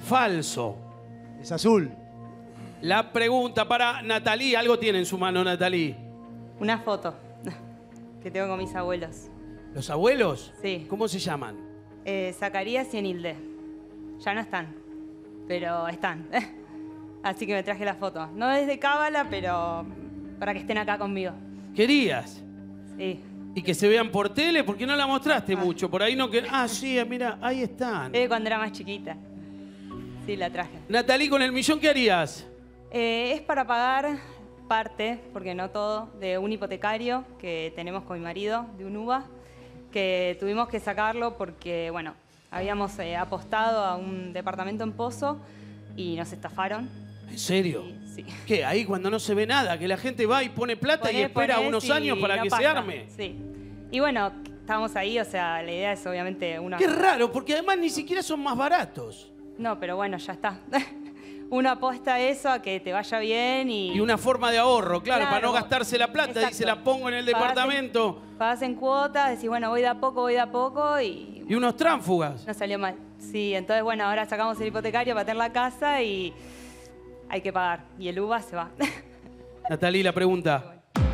Falso. Es azul. La pregunta para Natalie. Algo tiene en su mano, Natalie. Una foto que tengo con mis abuelos. ¿Los abuelos? Sí. ¿Cómo se llaman? Zacarías y Enilde. Ya no están, pero están. Así que me traje la foto. No es de cábala, pero para que estén acá conmigo. ¿Querías? Sí. Y que se vean por tele, ¿por qué no la mostraste mucho? Por ahí no que. Ah, sí, mira, ahí están. Cuando era más chiquita. Sí, la traje. Natalie, con el millón, ¿qué harías? Es para pagar parte, porque no todo, de un hipotecario que tenemos con mi marido, de un UBA, que tuvimos que sacarlo porque, bueno, habíamos apostado a un departamento en Pozo y nos estafaron. ¿En serio? Sí. ¿Qué? Ahí cuando no se ve nada, que la gente va y pone plata y espera unos años para que se arme. Sí. Y bueno, estamos ahí, o sea, la idea es obviamente una... Qué raro, porque además ni siquiera son más baratos. No, pero bueno, ya está. Uno apuesta a eso, a que te vaya bien y... Y una forma de ahorro, claro, para no gastarse la plata. Exacto. Dice, la pongo en el departamento. Pagás en cuotas, decís, bueno, voy de a poco y... Y unos tránsfugas. No salió mal. Sí, entonces, bueno, ahora sacamos el hipotecario para tener la casa y hay que pagar. Y el UBA se va. Natalie, la pregunta.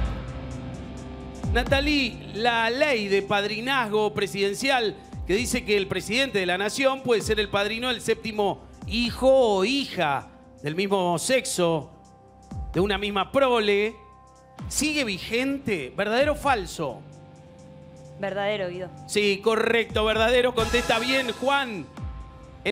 Natalie, la ley de padrinazgo presidencial que dice que el presidente de la nación puede ser el padrino del séptimo hijo o hija del mismo sexo, de una misma prole, ¿sigue vigente? ¿Verdadero o falso? Verdadero, Guido. Sí, correcto, verdadero. Contesta bien, Juan.